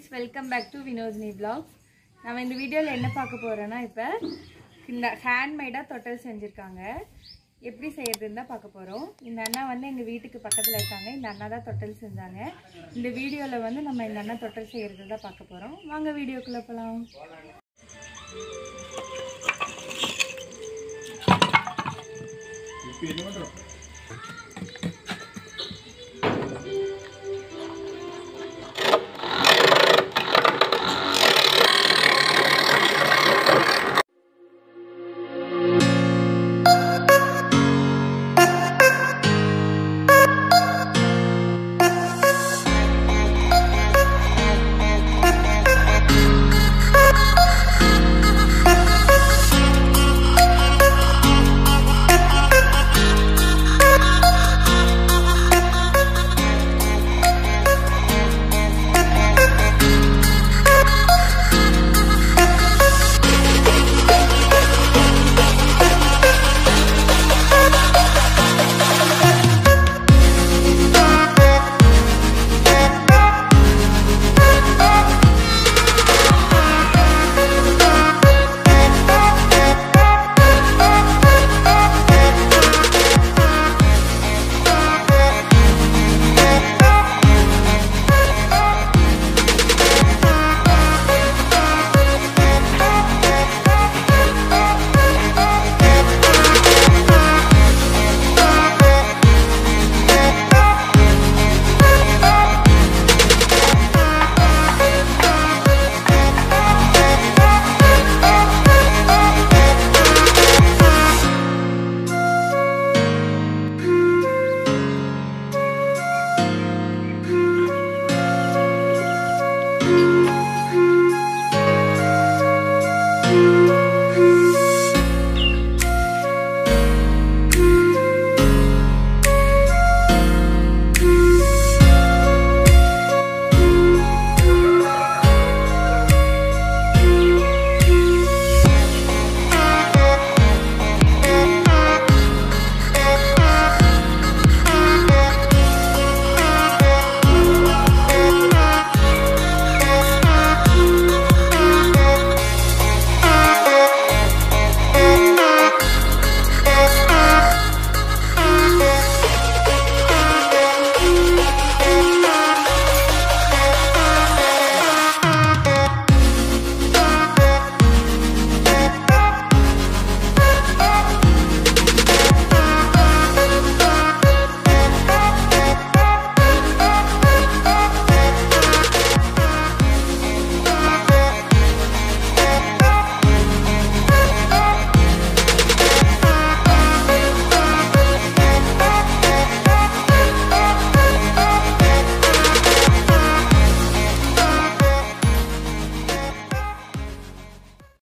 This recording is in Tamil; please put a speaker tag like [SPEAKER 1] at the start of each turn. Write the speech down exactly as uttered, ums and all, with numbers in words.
[SPEAKER 1] friends, welcome back to VINOTHINI vlogs. நம்ம இந்த வீடியோல என்ன பார்க்க போறோம்னா இப்ப இந்த ஹேண்ட்மேடா தொட்டல் செஞ்சிருக்காங்க. எப்படி செய்யறதுன்னு தான் பார்க்க போறோம். இந்த அண்ணா வந்து எங்க வீட்டுக்கு பக்கத்துல இருக்காங்க. இந்த அண்ணா தான் தொட்டல் செஞ்சாங்க. இந்த வீடியோல வந்து நம்ம இந்த அண்ணா தொட்டல் செய்யறது தான் பார்க்க போறோம். வாங்க வீடியோக்குள்ள போலாம்.
[SPEAKER 2] இப்போ என்ன பண்றோம்?